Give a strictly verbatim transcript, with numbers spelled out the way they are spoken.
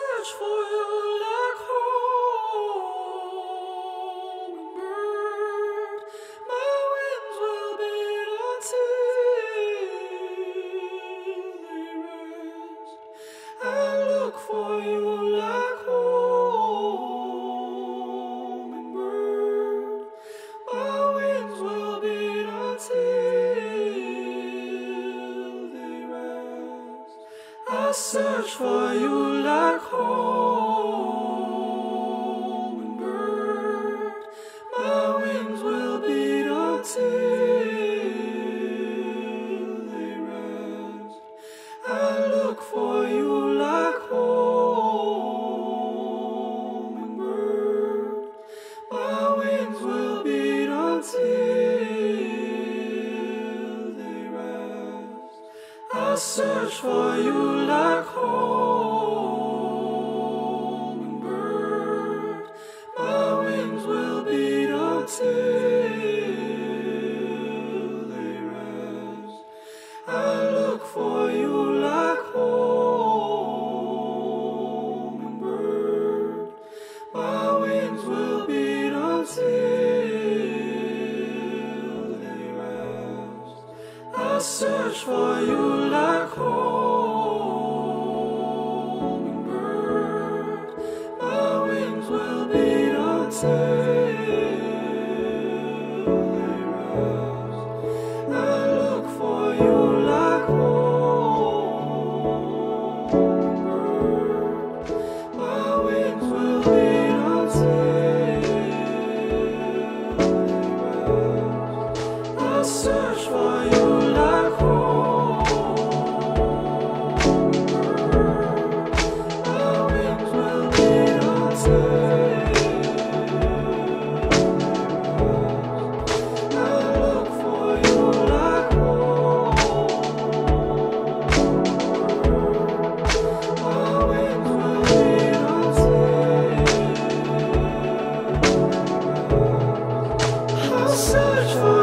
search for you like hummingbird. My wings will beat until they rest. I look for you like hummingbird. My wings will beat until they rest. I search for you like hummingbird. My wings will beat until they rest. I look for you like hummingbird. My wings will beat until they rest. I search for you like hummingbird. My wings will beat until they rest. I look for you like hummingbird. My wings will beat until they rest. I search for you like hummingbird. My wings will beat until they rest. I look for you like hummingbird. My wings will beat until they rest. I search for you like hummingbird. My wings will beat until I look for you like hummingbird. My wings will beat until I search for